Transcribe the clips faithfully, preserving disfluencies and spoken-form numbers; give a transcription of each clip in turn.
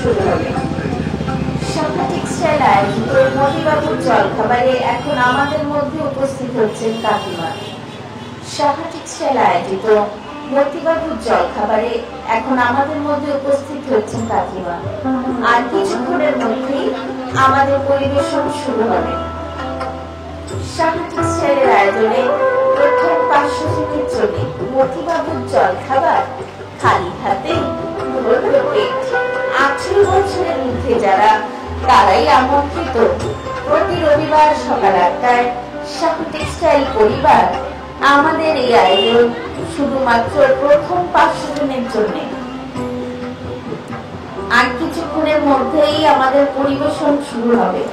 শুরু হবে। শাখা টেক্সটাইল আয়োজিত মতিবাবুর জলখাবারে এখন আমাদের মধ্যে উপস্থিত হচ্ছেন কাকিমা। শাখা টেক্সটাইল আয়োজিত মতিবাবুর জলখাবারে এখন আমাদের মধ্যে উপস্থিত হচ্ছেন কাকিমা। আর কিছুক্ষণের মধ্যেই আমাদের পরিবেশন শুরু হবে। শাখা টেক্সটাইলের আয়োজনে প্রথম পাঁচশো জনের জন্য মতিবাবুর জলখাবার খালি হাতে ভরবে পেট। আঠারো বছরের মধ্যে যারা তারাই আমন্ত্রিত। প্রতি রবিবার সকাল আটটায় শাখা টেক্সটাইল পরিবার আমাদের এই আয়োজন শুধুমাত্র প্রথম পাঁচশো জনের জন্য। আর কিছুক্ষণের মধ্যেই আমাদের পরিবেশন শুরু হবে।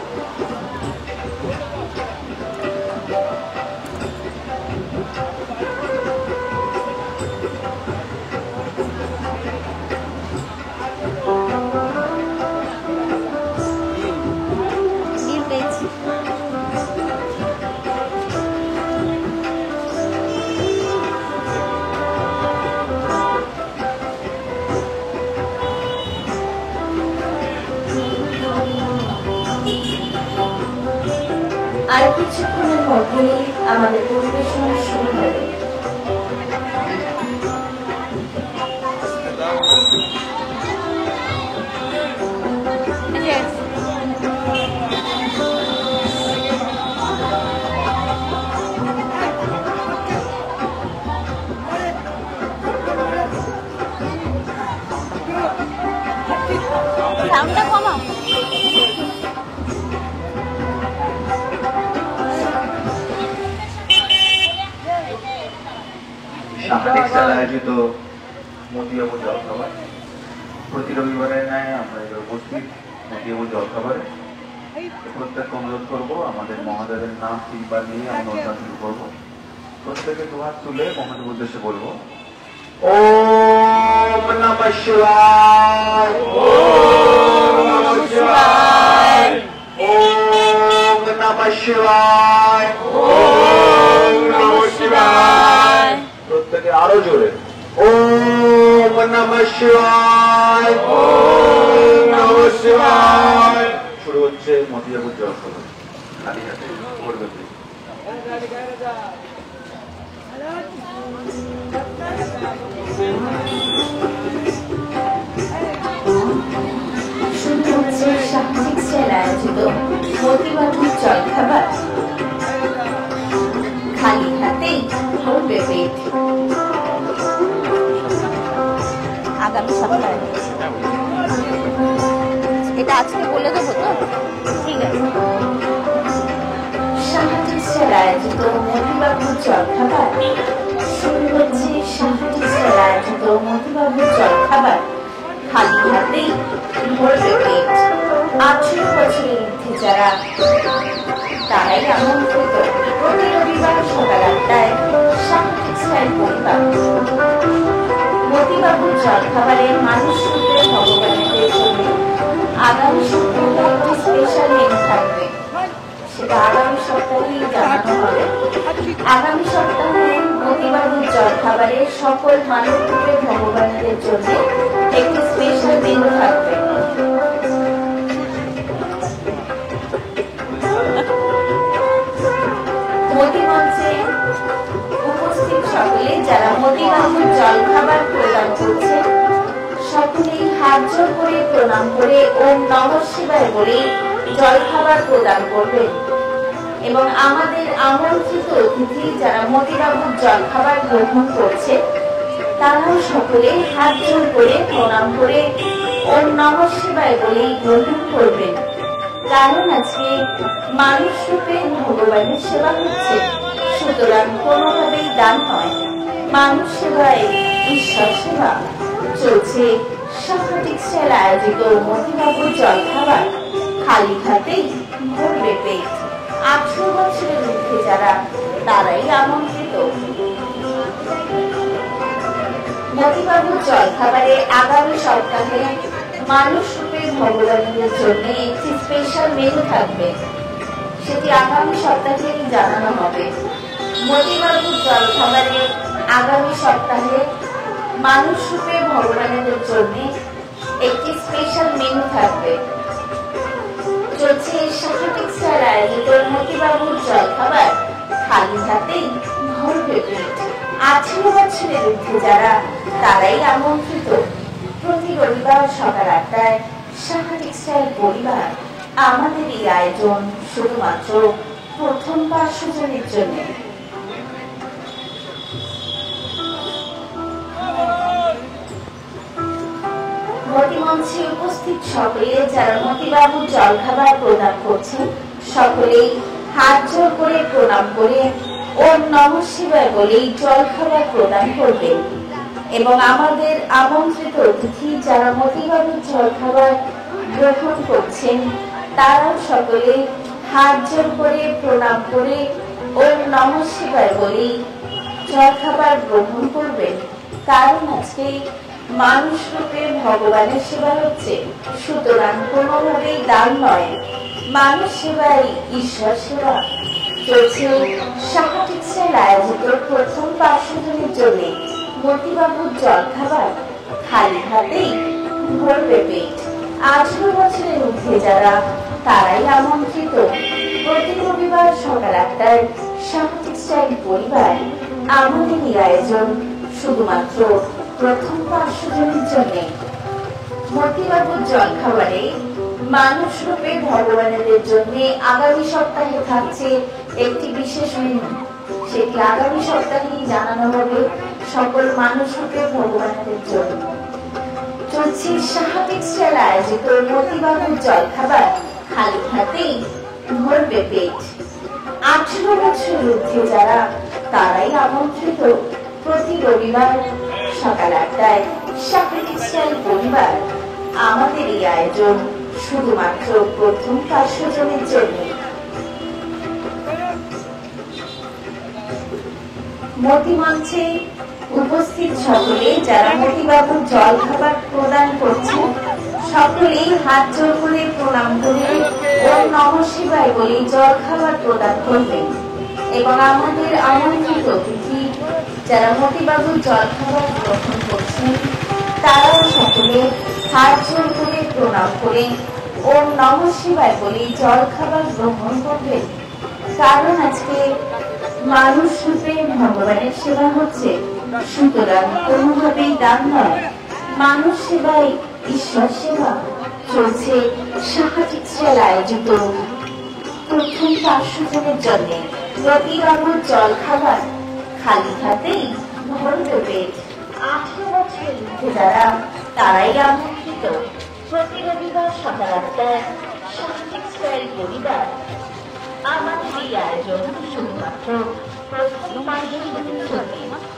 আর কিছুক্ষণের মধ্যেই আমাদের পরিবেশন শুরু হবে। সাউন্ডটা কমাও। শাখা টেক্সটাইল আয়োজিত মতিবাবুর জলখাবার প্রতি রবিবারের ন্যায় আমরা উপস্থিত মতিবাবুর জলখাবারে। প্রত্যেককে অনুরোধ করবো আমাদের মহাদেবের নাম তিনবার নিয়ে আমরা অনুষ্ঠান শুরু করবো। প্রত্যেকে দুহাত তুলে মহাদেব উদ্দেশ্যে বলবো ওম নমঃ শিবায়, ওম নমঃ শিবায়, ওম নমঃ শিবায়, ওম নমঃ শিবায়। প্রত্যেকে আরো জোরে ওম নমঃ শিবায়, ওম নমঃ শিবায়। শুরু হচ্ছে মতিবাবুর জলখাবার খালি হাতে করবে। শুরু হচ্ছে শাখা টেক্সটাইল আয়োজিত মতিবাবুর জলখাবার খালি হাতেই ভরবে পেট। আগামী সপ্তাহে এটা আজকে বলে দেবো তো? ঠিক আছে। শাখা টেক্সটাইল আয়োজিত মতিবাবুর জলখাবার শুরু হচ্ছে। শাখা টেক্সটাইল আয়োজিত মতিবাবুর জলখাবার খালি হাতেই ভরবে পেট। আঠারো বছরের মধ্যে যারা তারাই আমন্ত্রিত। প্রতি রবিবার সকাল আটটায় শাখা টেক্সটাইল পরিবার মতিবাবুর জলখাবারে মানুষ রূপে ভগবানের জন্য আগামী সপ্তাহে একটি স্পেশাল মেনু থাকবে। সেটা আগামী সপ্তাহেই জানানো হবে। আগামী সপ্তাহে মতিবাবুর জলখাবারে সকল মানব রূপে ভগবানের জন্য একটি স্পেশাল মেনু থাকবে। মতিমঞ্চে উপস্থিত সকলে যারা মতিবাবুর জলখাবার প্রদান করছে সকলেই হাত জোড় করে প্রণাম করে ওম নমঃ শিবায় বলে জলখাবার প্রদান করবেন। এবং আমাদের আমন্ত্রিত অতিথি যারা মতিবাবুর জলখাবার গ্রহণ করছে তারাও সকলে হাত জোড় করে প্রণাম করে ওম নমঃ শিবায় বলে গ্রহণ করবেন। কারণ আজকে মানুষ রূপে ভগবানের সেবা হচ্ছে, সুতরাং কোনোভাবেই দান নয়, মানুষ সেবায় ঈশ্বর সেবা চলছে। শাখা টেক্সটাইল আয়োজিত মতিবাবুর জলখাবার খালি হাতেই ভরবে পেট। আঠারো বছরের মধ্যে যারা তারাই আমন্ত্রিত। মতিবাবুর জলখাবারে আগামী সপ্তাহে মানুষ রূপে ভগবানের জন্য একটি স্পেশাল মেনু থাকবে। সেটি আগামী সপ্তাহেই জানানো হবে। মতিবাবুর জলখাবারে আগামী সপ্তাহে মানুষ রূপে ভগবানের জন্য একটি স্পেশাল মেনু থাকবে। চলছে সাহা টেক্সটাইল আয়োজিত মতিবাবুর জলখাবার খালি হাতেই ভরবে পেট। আঠারো বছরের ঊর্ধ্বে যারা তারাই আমন্ত্রিত। প্রতি রবিবার সকাল আটটায় সাহা টেক্সটাইল পরিবার আমাদের এই আয়োজন শুধুমাত্র প্রথম পাঁচশো জনের জন্য। মতিমঞ্চে উপস্থিত সকলে যারা মতিবাবুর জলখাবার প্রদান করছেন সকলেই হাত জোড় করে প্রণাম করে ওম নমঃ শিবায় বলেই জলখাবার প্রদান করবেন। এবং আমাদের আমন্ত্রিত অতিথি যারা মতিবাবুর জলখাবার গ্রহণ করছেন তারাও সকলে হাত জোড় করে প্রণাম করে ওম নমঃ শিবায় বলেই জলখাবার গ্রহণ করবেন। কারণ আজকে মানুষ রূপে ভগবানের সেবা হচ্ছে, সুতরাং কোনোভাবেই দান নয়, মানুষ সেবাই ঈশ্বর সেবা। চলছে সাহা টেক্সটাইল আয়োজিত প্রথম পাঁচশো জনের জন্য মতিবাবুর জলখাবার খালি হাতেই ভরবে পেট। আঠারো বছরের ঊর্ধ্বে যারা তারাই আমন্ত্রিত। প্রতি রবিবার সকাল আটটায় সাহা টেক্সটাইল পরিবার আমাদের এই আয়োজন শুধুমাত্র প্রথম পাঁচশো জনের জন্য। মতিবাবুর জলখাবারে মানুষ রূপে ভগবানের জন্য আগামী সপ্তাহে থাকছে একটি বিশেষ মেনু। সেটি আগামী সপ্তাহেই জানানো হবে সকল মানুষ রূপে ভগবানের জন্য। চলছে সাহা টেক্সটাইল আয়োজিত মতিবাবুর জলখাবার খালি হাতেই ভরবে পেট। আঠারো বছর ঊর্ধ্বে যারা তারাই আমন্ত্রিত। প্রতি রবিবার সকাল আটটায় সাহা টেক্সটাইল পরিবার আমাদের এই আয়োজন শুধুমাত্র প্রথম পাঁচশো জনের জন্য। মতিমঞ্চে উপস্থিত সকলে যারা মতিবাবুর জলখাবার প্রদান করছেন সকলেই হাত জোড় করে প্রণাম করে ওম নমঃ শিবায় বলে জলখাবার প্রদান করবেন। এবং আমাদের আমন্ত্রিত অতিথি যারা মতিবাবুর জলখাবার গ্রহণ করছেন তারাও সকলে হাত জোড় করে প্রণাম করে ওম নমঃ শিবায় বলে জলখাবার গ্রহণ করবেন। কারণ আজকে মানুষ রূপে ভগবানের সেবা হচ্ছে, সুতরাং কোনোভাবেই দান নয়, মানুষ সেবাই ঈশ্বর সেবা। চলছে সাহা টেক্সটাইল আয়োজিত প্রথম পাঁচশো জনের জন্য মতিবাবুর জলখাবার খালি হাতেই ভরবে পেট। আঠারো বছরের ঊর্ধ্বে যারা তারাই আমন্ত্রিত। প্রতি রবিবার সকাল আটটায় সাহা টেক্সটাইল পরিবার আমাদের এই আয়োজন শুধুমাত্র প্রথম পাঁচশো জনের জন্য।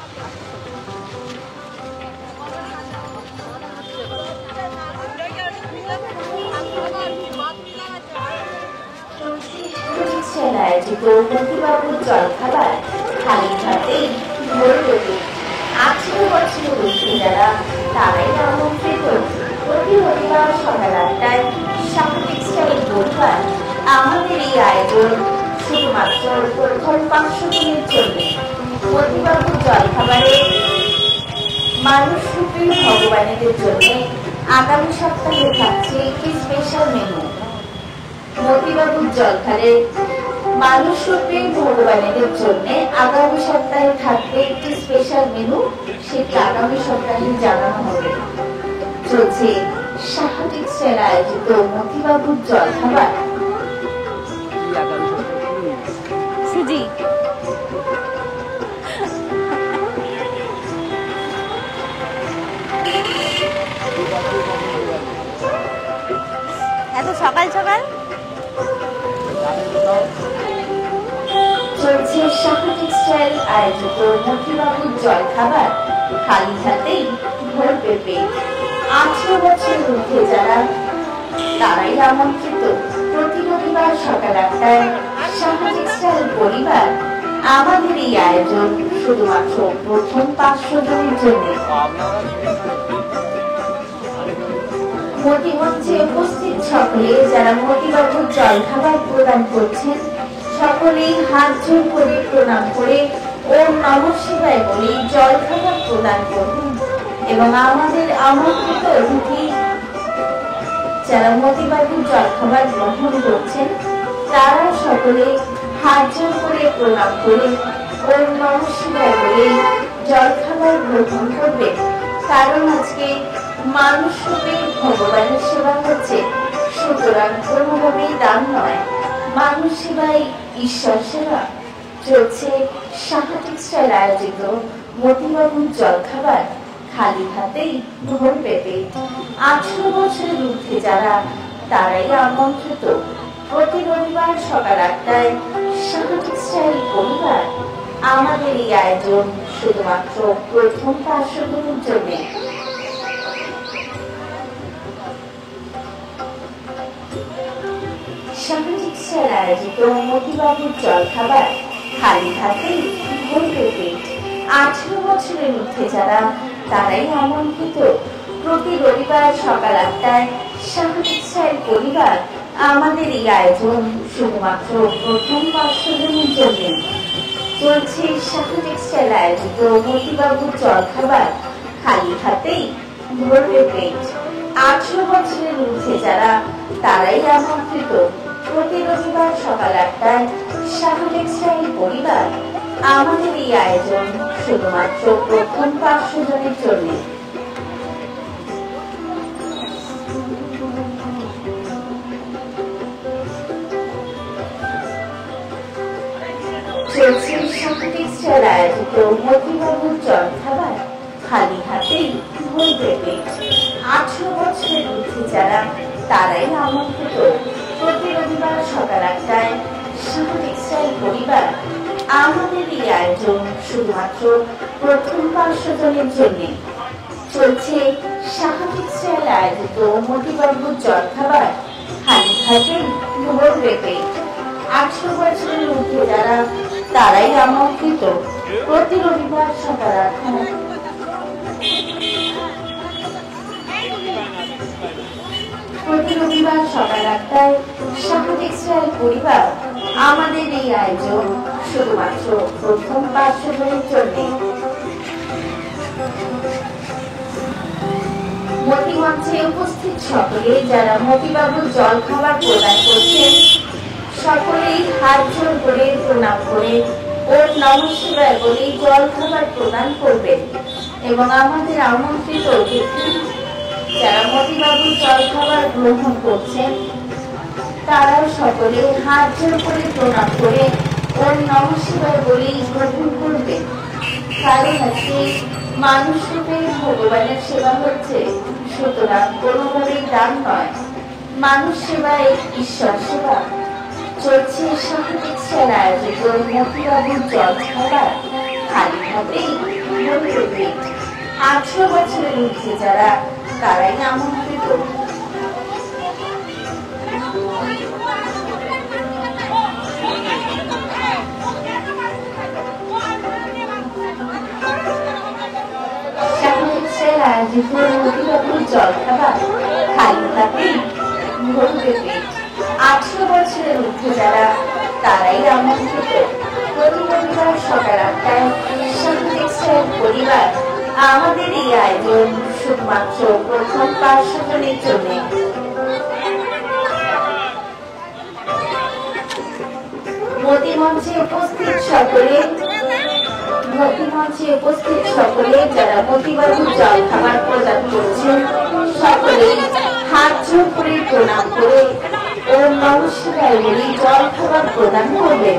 আয়োজিত মতিবাবুর জলখাবার খালি হাতেই ভরবে পেট। আঠারো বছরের ঊর্ধ্বে যারা তারাই আমন্ত্রিত। প্রতি রবিবার সকাল আটটায় সাহা টেক্সটাইল পরিবার আমাদের এই আয়োজন শুধুমাত্র প্রথম পাঁচশো জনের জন্য। মতিবাবুর জলখাবারে মানুষ রূপে ভগবানের জন্য আগামী সপ্তাহে থাকছে একটি স্পেশাল মেনু। মতিবাবুর জলখাবারে মানুষ রূপে ভগবানের জন্য আগামী সপ্তাহে থাকবে একটি স্পেশাল মেনু। সেটি আগামী সপ্তাহে জানানো হবে। চলছে সাহা টেক্সটাইল আয়োজিত মতিবাবুর জলখাবার সুজি এত সকাল সকাল চলছে সাহা টেক্সটাইল আয়োজিত মতিবাবুর জলখাবার খালি হাতেই ভরবে পেট। আঠারো বছরের ঊর্ধ্বে যারা তারাই আমন্ত্রিত। প্রতি রবিবার সকাল আটটায় সাহা টেক্সটাইল পরিবার আমাদের এই আয়োজন শুধুমাত্র প্রথম পাঁচশো জনের জন্য। মতিমঞ্চে উপস্থিত সকলে যারা মতিবাবুর জলখাবার প্রদান করছেন সকলেই হাত জোড় করে প্রণাম করে ওম নমঃ শিবায় বলে জলখাবার প্রদান করুন। এবং আমাদের আমন্ত্রিত অতিথি যারা মতিবাবুর জলখাবার গ্রহণ করছেন তারা সকলে হাত জোড় করে প্রণাম করে ওম নমঃ শিবায় বলে জলখাবার গ্রহণ করবে। কারণ আজকে মানুষ রূপে ভগবানের সেবা হচ্ছে, সুতরাং কোনোভাবেই দান নয়, মানুষ সেবাই ঈশ্বর সেবা। চলছে সাহা টেক্সটাইল আয়োজিত মতিবাবুর জলখাবার খালি হাতেই ভোর পেটে। আঠারো বছরের ঊর্ধ্বে যারা তারাই আমন্ত্রিত। প্রতি রবিবার সকাল আটটায় সাহা টেক্সটাইল পরিবার আমাদের এই আয়োজন শুধুমাত্র প্রথম পার্শ্বদের জন্য। সাহা টেক্সটাইল আয়োজিত মতিবাবুর জলখাবার খালি হাতেই ভোর পেটে। আঠারো বছরের ঊর্ধ্বে যারা তারাই আমন্ত্রিত। প্রতি রবিবার সকাল আটটায় সাহা টেক্সটাইল পরিবার আমাদের এই আয়োজন শুধুমাত্র প্রথম পার্শ্বজনের জন্য। চলছে সাহা টেক্সটাইল আয়োজিত মতিবাবুর জলখাবার খালি হাতেই ভোর পেটে। আঠারো বছরের ঊর্ধ্বে যারা তারাই আমন্ত্রিত। প্রতি রবিবার সকাল আটটায় সাহা টেক্সটাইল পরিবার আমাদের এই আয়োজন শুধুমাত্র প্রথম পার্শ্বজনের জন্য। চলছে সাহা টেক্সটাইল আয়োজিত মতিবাবুর জলখাবার খালি হাতেই ভোর পেটে। আঠারো বছরের ঊর্ধ্বে যারা তারাই আমন্ত্রিত। প্রতি রবিবার সকাল আটটায় সাহা টেক্সটাইল পরিবার আমাদের এই আয়োজন শুধুমাত্র প্রথম পার্শ্বজনের জন্য। চলছে সাহা টেক্সটাইল আয়োজিত মতিবাবুর জলখাবার খালি হাতেই ভোর পেটে। আঠারো বছরের ঊর্ধ্বে যারা তারাই আমন্ত্রিত। প্রতি রবিবার সকাল আটটায় প্রতি রবিবার সকাল আটটায় সাহা টেক্সটাইল পরিবার আমাদের এই আয়োজন শুধুমাত্র প্রথম পার্শ্বজনের জন্য। মতিমঞ্চে উপস্থিত সকলে যারা মতিবাবুর জলখাবার প্রদান করছেন সকলেই হাত জোড় করে প্রণাম করে ওম নমঃ শিবায় বলে জলখাবার প্রদান করবেন। এবং আমাদের আমন্ত্রিত অতিথি যারা মতিবাবুর জলখাবার গ্রহণ করছেন তারাও সকলে হাত জোড় করে প্রণাম করে ওম নমঃ শিবায় বলে গ্রহণ করবেন। কারণ আজকে মানুষ রূপে ভগবানের সেবা হচ্ছে, সুতরাং কোনোভাবেই দান নয়, মানুষ সেবাই ঈশ্বর সেবা। চলছে সাহা টেক্সটাইল আয়োজিত মতিবাবুর জলখাবার খালি হাতেই ভোর পেটে। আঠারো বছরের ঊর্ধ্বে যারা তারাই আমন্ত্রিত। সাহা টেক্সটাইল আয়োজিত মতিবাবুর জলখাবার খালি হাতেই ভোর পেটে। আঠারো বছরের ঊর্ধ্বে যারা তারাই আমন্ত্রিত। প্রতি রবিবার সকাল আটটায় সাহা টেক্সটাইল পরিবার আমাদের এই আয়োজন শুধুমাত্র প্রথম পার্শ্বজনের জন্য। মতিমঞ্চে উপস্থিত সকলে মতিমঞ্চে উপস্থিত সকলে যারা মতিবাবুর জলখাবার প্রদান করছেন সকলেই হাত জোড় করে প্রণাম করে ওম নমঃ শিবায় বলে জলখাবার প্রদান করবেন।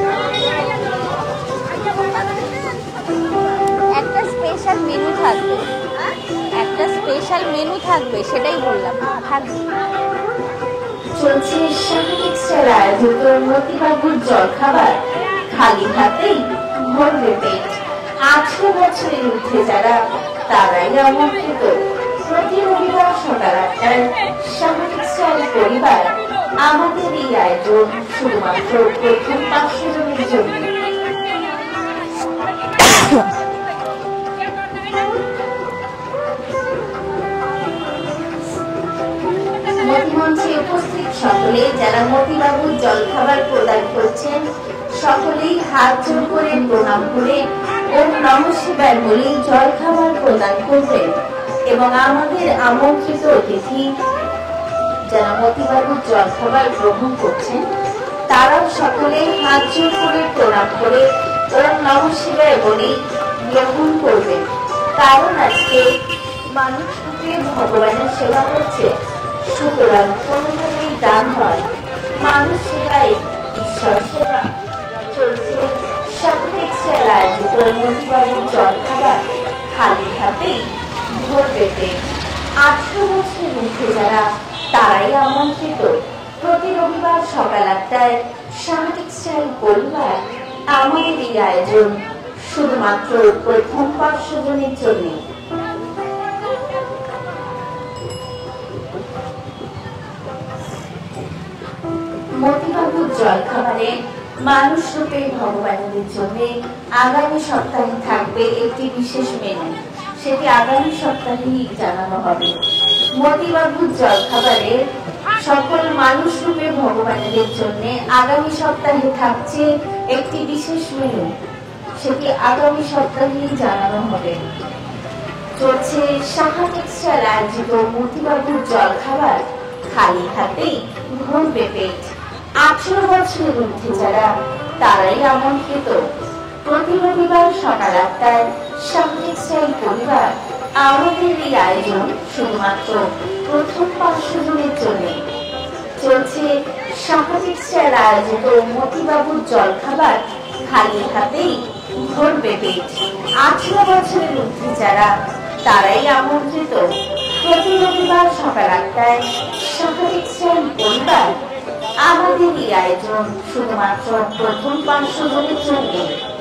একটা স্পেশাল মেনু থাকবে, একটা স্পেশাল মেনু থাকবে, সেটাই বললাম থাকবে। চলছে সাহা টেক্সটাইল আয়োজিত মতিবাবুর জলখাবার খালি হাতেই ভোর পেটে। আঠারো বছরের ঊর্ধ্বে যারা তারাই আমন্ত্রিত। প্রতি রবিবার সকাল আটটায় সাহা টেক্সটাইল পরিবার আমাদের এই আয়োজন শুধুমাত্র প্রথম পার্শ্বজনের জন্য। মতিমঞ্চে উপস্থিত সকলে যারা মতিবাবুর জলখাবার প্রদান করছেন সকলেই হাত জোড় করে প্রণাম করে ওম নমঃ শিবায় বলে জলখাবার প্রদান করবেন। এবং আমাদের আমন্ত্রিত অতিথি যারা মতিবাবুর জলখাবার গ্রহণ করছেন তারাও সকলে হাত জোড় করে প্রণাম করে ওম নমঃ শিবায় বলে গ্রহণ করবেন। কারণ আজকে মানুষ রূপে ভগবানের সেবা করছে, সুতরাং কোনোভাবেই দান হয় মানুষ সেবায় ঈশ্বর সেবা। চলছে সাপ্তাহিক সেবা আয়োজিত মতিবাবুর জলখাবার খালি হাতেই ভোর পেতে। আঠারো বছরের মধ্যে যারা তারাই আমন্ত্রিত। প্রতি রবিবার সকাল আটটায় সামাজিক স্টাইল পরিবার আমাদের এই আয়োজন শুধুমাত্র প্রথম পাঁচশো জনের জন্য। মতিবাবুর জলখাবারে মানুষ রূপে ভগবানের জন্য আগামী সপ্তাহে থাকবে একটি বিশেষ মেনু, সেটি আগামী সপ্তাহেই জানানো হবে। মতিবাবুর জলখাবারে সকল মানুষ রূপে ভগবানের জন্য আগামী সপ্তাহে থাকছে একটি বিশেষ মেনু, সেটি আগামী সপ্তাহেই জানানো হবে। চলছে সাহা টেক্সটাইল আয়োজিত মতিবাবুর জলখাবার খালি হাতেই ভরবে পেট। আঠারো বছরের ঊর্ধ্বে যারা তারাই আমন্ত্রিত। প্রতি রবিবার সকাল আটটায় সাহা টেক্সটাইল পরিবার আমাদের এই আয়োজন শুধুমাত্র প্রথম পাঁচশো জনের জন্য। চলছে সাহা টেক্সটাইল আয়োজিত মতিবাবুর জলখাবার খালি হাতেই ভরবে পেট। আঠারো বছরের ঊর্ধ্বে যারা তারাই আমন্ত্রিত। প্রতি রবিবার সকাল আটটায় সাহা টেক্সটাইল পরিবার আমাদের এই আয়োজন শুধুমাত্র প্রথম পাঁচশো জনের জন্য।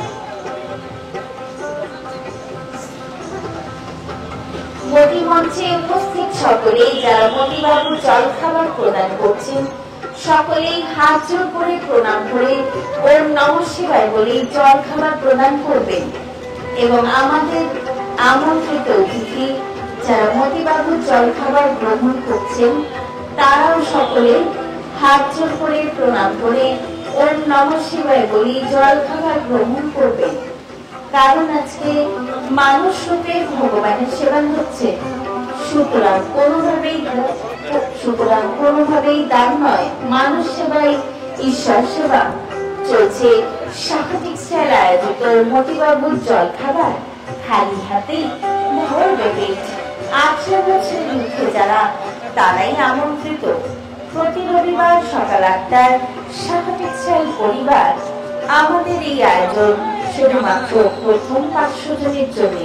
মোদি মঞ্চে উপস্থিত সকলেই যারা মতিবাবুর জলখাবার প্রদান করছেন সকলেই হাত জোড় করে প্রণাম করে ওম নমঃ শিবায় বলে জলখাবার প্রদান করবেন। এবং আমাদের আমন্ত্রিত অতিথি যারা মতিবাবুর জলখাবার গ্রহণ করছেন তারাও সকলে হাত জোড় করে প্রণাম করে ওম নমঃ শিবায় বলে জলখাবার গ্রহণ করবেন। কারণ আজকে মানুষ রূপে ভগবানের সেবা হচ্ছে, সুতরাং কোনোভাবেই সুতরাং কোনোভাবেই দান নয় মানুষ সেবাই ঈশ্বর সেবা। চলছে সাহা টেক্সটাইল আয়োজিত মতিবাবুর জলখাবার খালি হাতেই ভরবে পেট। আঠারো বছরের ঊর্ধ্বে যারা তারাই আমন্ত্রিত। প্রতি রবিবার সকাল আটটায় সাহা টেক্সটাইল পরিবার আমাদের এই আয়োজন শুধুমাত্র প্রথম পাঁচশো জনের জন্য।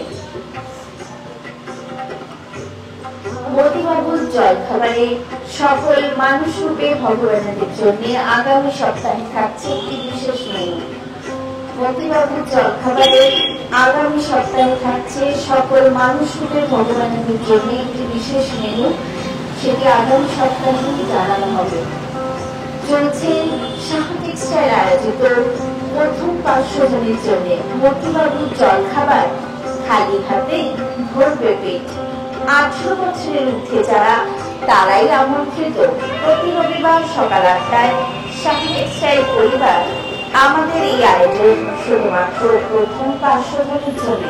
মতিবাবুর জলখাবারে সকল মানুষ রূপে ভগবানের জন্য আগামী সপ্তাহে থাকছে একটি বিশেষ মেনু। মতিবাবুর জলখাবারে আগামী সপ্তাহে থাকছে সকল মানুষ রূপে ভগবানের জন্য একটি বিশেষ মেনু, সেটি আগামী সপ্তাহেই জানানো হবে। চলছে সাহা টেক্সটাইল আয়োজিত প্রথম পাঁচশো জনের জন্য মতিবাবুর জলখাবার খালি হাতে ভরবে পেট। আঠারো বছরের ঊর্ধ্বে যারা তারাই আমন্ত্রিত। প্রতি রবিবার সকাল আটটায় সাহা টেক্সটাইল পরিবার আমাদের এই আয়োজন শুধুমাত্র প্রথম পাঁচশো জনের জন্য।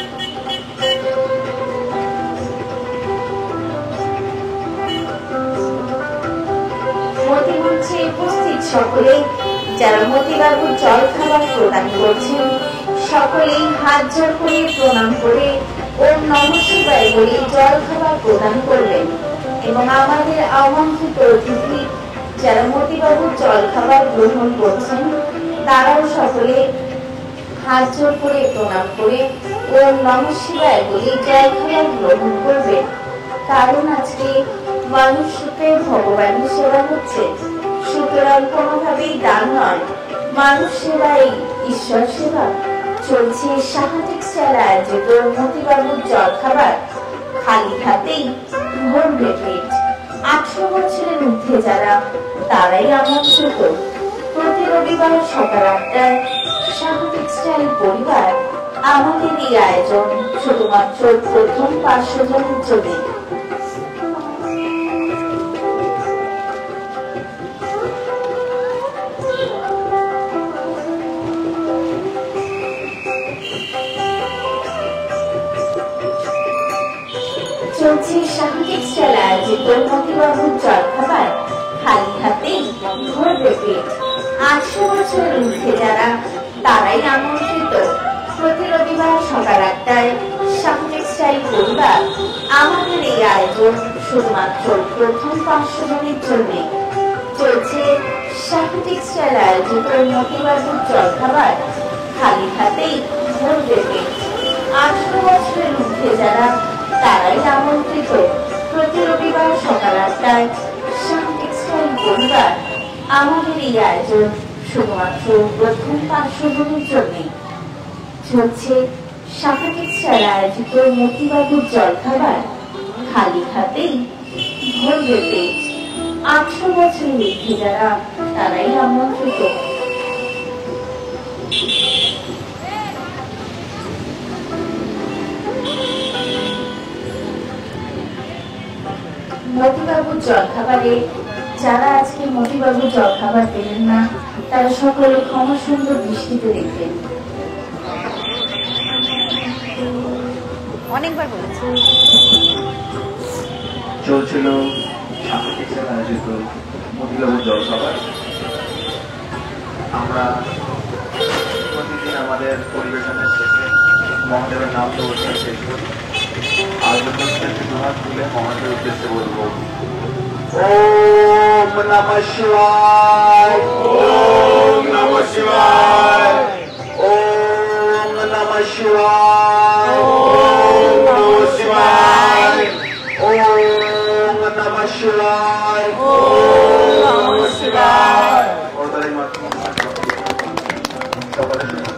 মতিমঞ্চে উপস্থিত সকলে যারা মতিবাবুর জলখাবার প্রদান করছেন সকলেই হাত জোড় করে প্রণাম করে ওম নমঃ শিবায় বলে জলখাবার প্রদান করবেন। এবং আমাদের আমন্ত্রিত অতিথি যারা মতিবাবুর জলখাবার গ্রহণ করছেন তারাও সকলে হাত জোড় করে প্রণাম করে ওম নমঃ শিবায় বলে জলখাবার গ্রহণ করবেন। কারণ আজকে মানুষ রূপে ভগবানের সেবা হচ্ছে, সুতরাং কোনোভাবেই দান নয় মানুষ সেবাই ঈশ্বর সেবা। চলছে সাহা টেক্সটাইল আয়োজিত মতিবাবুর জলখাবার খালি হাতেই ভরবে পেট। আঠারো বছরের ঊর্ধ্বে যারা তারাই আমন্ত্রিত। প্রতি রবিবার সকাল আটটায় সাহা টেক্সটাইল পরিবার আমাদের এই আয়োজন শুধুমাত্র প্রথম পাঁচশো জনের জন্য। চলছে সাহা টেক্সটাইল আয়োজিত মতিবাবুর জলখাবার আমাদের এই আয়োজন শুধুমাত্র প্রথম পাঁচশো জনের জন্য চলছে শাহী টেক্সটাইল আয়োজিত মতিবাবুর জলখাবার খালি হাতেই ভরবে পেট। আঠারো বছরের ঊর্ধ্বে যারা তারাই আমন্ত্রিত। প্রতি রবিবার সকাল আটটায় শাহী টেক্সটাইল পরিবার আমাদের এই আয়োজন শুধুমাত্র প্রথম পাঁচশো জনের জন্য চলছে শাখা টেক্সটাইল আয়োজিত মতিবাবুর জলখাবার খালি হাতেই ভরবে পেট। আঠারো বছরের ঊর্ধ্বে যারা তারাই আমন্ত্রিত। মতিবাবুর জলখাবারে যারা আজকে মতিবাবুর জলখাবার পেলেন না তারা সকলে ক্ষমা সুন্দর দৃষ্টিতে দেখবেন। অনেকবার বলেছি। চলছিল শাখা টেক্সটাইল আয়োজিত মতিবাবুর জলখাবার। আমরা প্রতিদিন আমাদের পরিবেশনের শেষে মহাদেবের নাম প্রবচন শেষ করি। আজ দুহাত তুলে মহাদেবের উদ্দেশ্যে বলবো ওম নমঃ শিবায়, ওম নমঃ শিবায়, ওম নমঃ শিবায়, ওম নমঃ শিবায়, ওম নমঃ শিবায়, ওম নমঃ শিবায়। সকলের